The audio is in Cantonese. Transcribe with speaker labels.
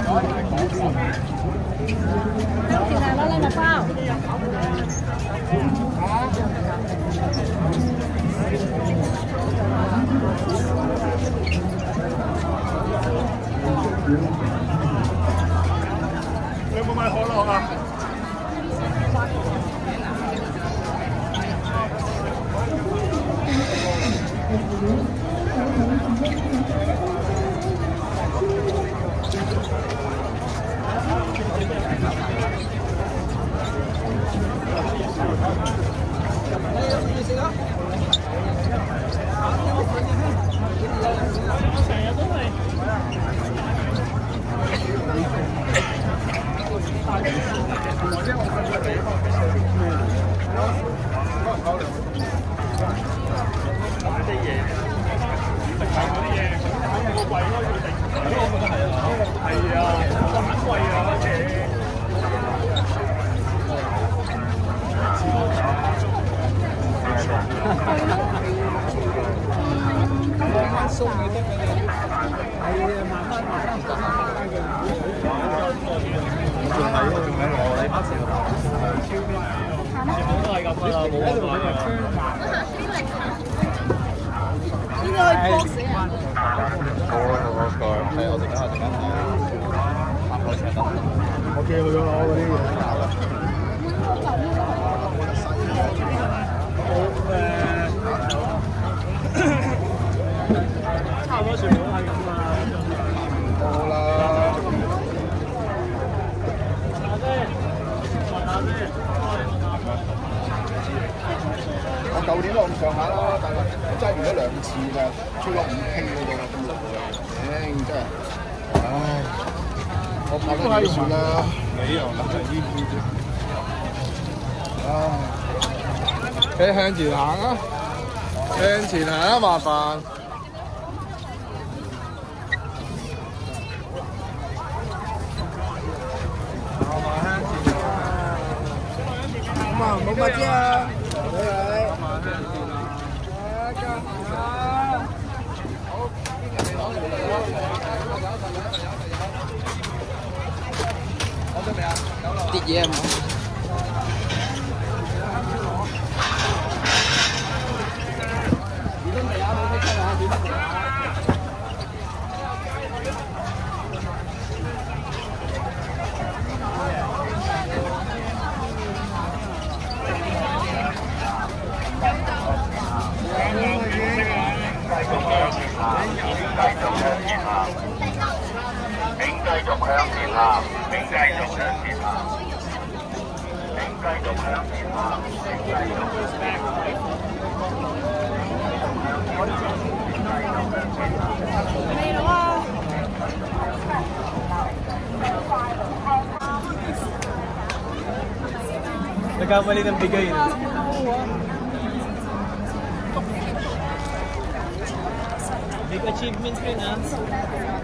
Speaker 1: 其實攞禮物包。
Speaker 2: 你有冇買可樂啊？我寄去咗攞嗰啲嘢。差唔多全部都係咁啊。好啦。我舊年都咁上下啦，但係我真係用咗2次啦，出咗5K 嗰度啦，咁耐啦，真係，唉，我拍得幾算啦，你又諗係呢啲唉，你向前行啊，向前行啊，麻煩。冇乜啫啊！跌嘢唔好。繼續向前行，並繼續向前行，並繼續向前行，並繼續向前行。未攞啊！Nagkamali ng bigay. Big achievement rin ah.